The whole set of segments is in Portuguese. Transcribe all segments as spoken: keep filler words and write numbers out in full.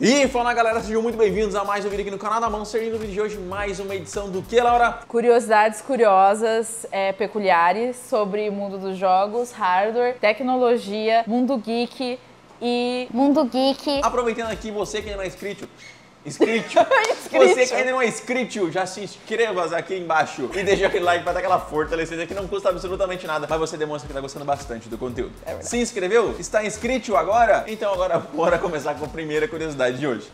E fala galera, sejam muito bem-vindos a mais um vídeo aqui no canal da Monster. E no vídeo de hoje, mais uma edição do que, Laura? Curiosidades curiosas, é, peculiares sobre o mundo dos jogos, hardware, tecnologia, mundo geek e... Mundo geek. Aproveitando aqui, você que ainda não é inscrito, inscrito, você que ainda não é inscrito, já se inscreva aqui embaixo e deixa aquele like para dar aquela fortalecida que não custa absolutamente nada, mas você demonstra que tá gostando bastante do conteúdo. É se inscreveu? Está inscrito agora? Então agora bora começar com a primeira curiosidade de hoje.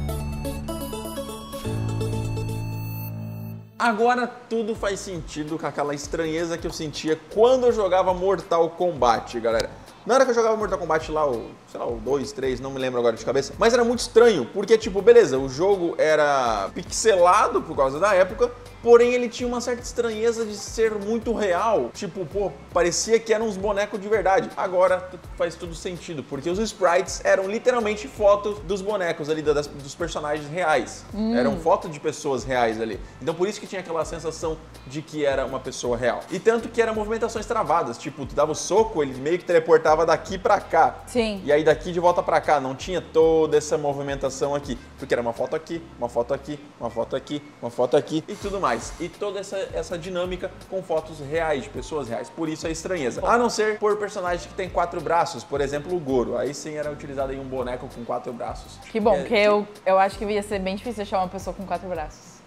Agora tudo faz sentido com aquela estranheza que eu sentia quando eu jogava Mortal Kombat, galera. Na hora que eu jogava Mortal Kombat lá, o, sei lá, o dois, três, não me lembro agora de cabeça, mas era muito estranho, porque tipo, beleza, o jogo era pixelado por causa da época, porém ele tinha uma certa estranheza de ser muito real, tipo, pô, parecia que eram uns bonecos de verdade. Agora faz tudo sentido, porque os sprites eram literalmente fotos dos bonecos ali, das, dos personagens reais, hum. eram fotos de pessoas reais ali, então por isso que tinha aquela sensação de que era uma pessoa real. E tanto que eram movimentações travadas, tipo, tu dava o soco, ele meio que teleportava daqui pra cá. Sim. E aí daqui de volta pra cá, não tinha toda essa movimentação aqui, porque era uma foto aqui, uma foto aqui, uma foto aqui, uma foto aqui e tudo mais. E toda essa, essa dinâmica com fotos reais, de pessoas reais, por isso a estranheza. A não ser por personagens que tem quatro braços, por exemplo o Goro, aí sim era utilizado aí um boneco com quatro braços. Que bom, é, porque que... eu, eu acho que ia ser bem difícil achar uma pessoa com quatro braços.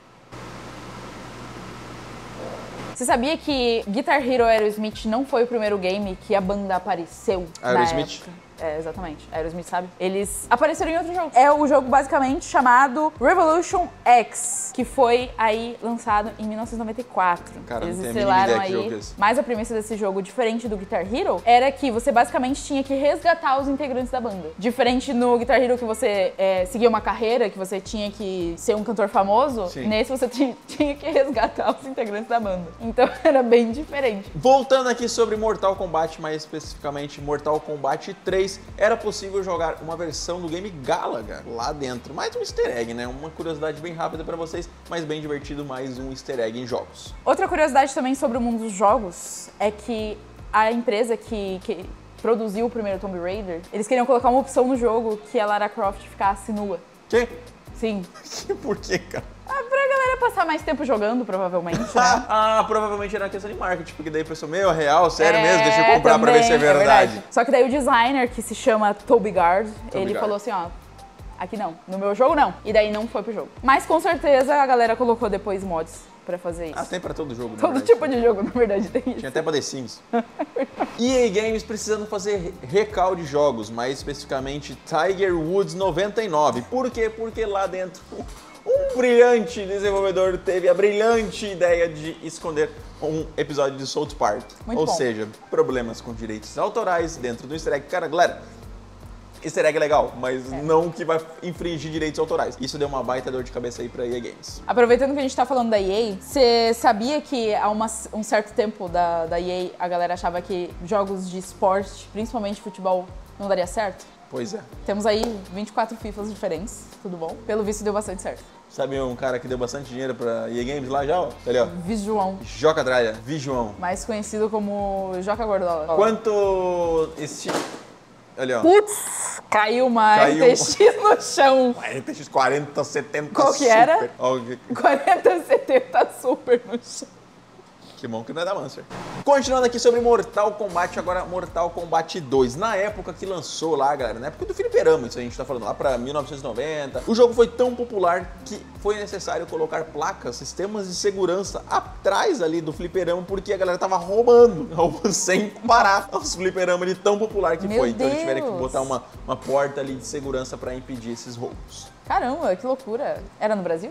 Você sabia que Guitar Hero Aerosmith não foi o primeiro game que a banda apareceu Aerosmith? na época? É, exatamente. Aerosmith, sabe? Eles apareceram em outro jogo. É o jogo basicamente chamado Revolution X, que foi aí lançado em mil novecentos e noventa e quatro. Cara, Eles não tenho a mínima ideia aí. Que jogo é esse. Mas a premissa desse jogo, diferente do Guitar Hero, era que você basicamente tinha que resgatar os integrantes da banda. Diferente no Guitar Hero que você é, seguia uma carreira, que você tinha que ser um cantor famoso, Sim. nesse você tinha que resgatar os integrantes da banda. Então era bem diferente. Voltando aqui sobre Mortal Kombat, mais especificamente Mortal Kombat três, era possível jogar uma versão do game Galaga lá dentro. Mais um easter egg, né? Uma curiosidade bem rápida pra vocês, mas bem divertido, mais um easter egg em jogos. Outra curiosidade também sobre o mundo dos jogos é que a empresa que, que produziu o primeiro Tomb Raider, eles queriam colocar uma opção no jogo que a Lara Croft ficasse nua. Que? Sim. Por quê, cara? Ah, pra galera passar mais tempo jogando, provavelmente, né? ah, provavelmente era uma questão de marketing, porque daí a pessoa, meu, real, sério é, mesmo, deixa eu comprar também, pra ver se é verdade. é verdade. Só que daí o designer, que se chama Toby Gard, Toby ele Gard. falou assim, ó, aqui não, no meu jogo não. E daí não foi pro jogo. Mas com certeza a galera colocou depois mods pra fazer isso. Ah, tem pra todo jogo, na Todo verdade. tipo de jogo, na verdade, tem isso. Tinha até pra The Sims. E A Games precisando fazer recal de jogos, mais especificamente Tiger Woods noventa e nove. Por quê? Porque lá dentro um brilhante desenvolvedor teve a brilhante ideia de esconder um episódio de South Park. Muito Ou bom. seja, problemas com direitos autorais dentro do easter egg. Cara, galera, easter egg é legal, mas é. não que vai infringir direitos autorais. Isso deu uma baita dor de cabeça aí pra E A Games. Aproveitando que a gente tá falando da E A, você sabia que há uma, um certo tempo da, da E A a galera achava que jogos de esporte, principalmente futebol, não daria certo? Pois é. Temos aí vinte e quatro FIFAs diferentes, tudo bom? Pelo visto deu bastante certo. Sabe um cara que deu bastante dinheiro pra E A Games lá já, ó? Ali, ó. Vijuão. Joca Dralha, Vijuão. Mais conhecido como Joca Gordola. Quanto esse... Ali, ó. Putz, caiu uma Caiu R T X no chão. R T X quarenta setenta Qual que super. era? Ó, quarenta setenta Super no chão. Que bom que não é da Monster. Continuando aqui sobre Mortal Kombat, agora Mortal Kombat dois. Na época que lançou lá, galera, na época do fliperama, isso a gente tá falando lá pra mil novecentos e noventa, o jogo foi tão popular que foi necessário colocar placas, sistemas de segurança atrás ali do fliperama, porque a galera tava roubando, roubando sem parar os fliperamas de tão popular que Meu foi. Então Deus. eles tiveram que botar uma, uma porta ali de segurança pra impedir esses roubos. Caramba, que loucura. Era no Brasil?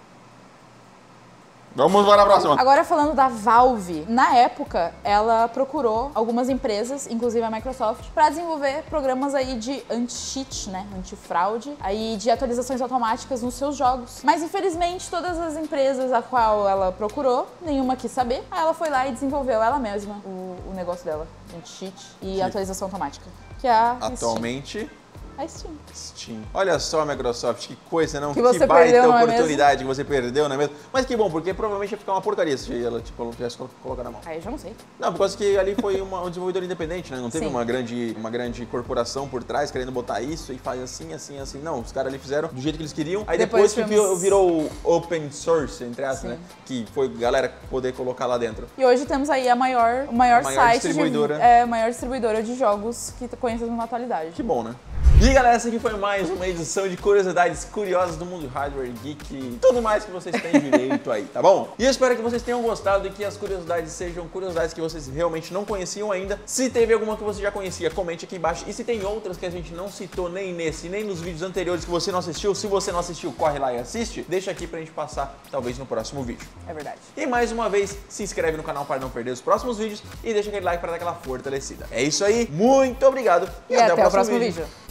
Vamos para a próxima. Agora falando da Valve, na época ela procurou algumas empresas, inclusive a Microsoft, para desenvolver programas aí de anti-cheat, né, anti-fraude, aí de atualizações automáticas nos seus jogos. Mas infelizmente todas as empresas a qual ela procurou, nenhuma quis saber. Aí ela foi lá e desenvolveu ela mesma o, o negócio dela, anti-cheat e Sim. atualização automática, que é a Atualmente A Steam. Steam. Olha só, Microsoft, que coisa, não? Que você baita perdeu, não é oportunidade que você perdeu, não é mesmo? Mas que bom, porque provavelmente ia ficar uma porcaria se ela tipo, tivesse colocado na mão. Aí eu já não sei. Não, por causa que ali foi uma, um desenvolvedor independente, né? Não teve Sim. uma grande, uma grande corporação por trás querendo botar isso e faz assim, assim, assim. Não, os caras ali fizeram do jeito que eles queriam. Aí depois, depois que tivemos... virou open source, entre aspas, né? Que foi galera poder colocar lá dentro. E hoje temos aí a maior, o maior, a maior site distribuidora. de, é, maior distribuidora de jogos que conhecemos na atualidade. Que bom, né? E galera, essa aqui foi mais uma edição de curiosidades curiosas do mundo hardware, geek e tudo mais que vocês têm direito aí, tá bom? E eu espero que vocês tenham gostado e que as curiosidades sejam curiosidades que vocês realmente não conheciam ainda. Se teve alguma que você já conhecia, comente aqui embaixo. E se tem outras que a gente não citou nem nesse, nem nos vídeos anteriores que você não assistiu, se você não assistiu, corre lá e assiste, deixa aqui pra gente passar, talvez, no próximo vídeo. É verdade. E mais uma vez, se inscreve no canal para não perder os próximos vídeos e deixa aquele like para dar aquela fortalecida. É isso aí, muito obrigado e, e até, até o próximo, próximo vídeo. vídeo.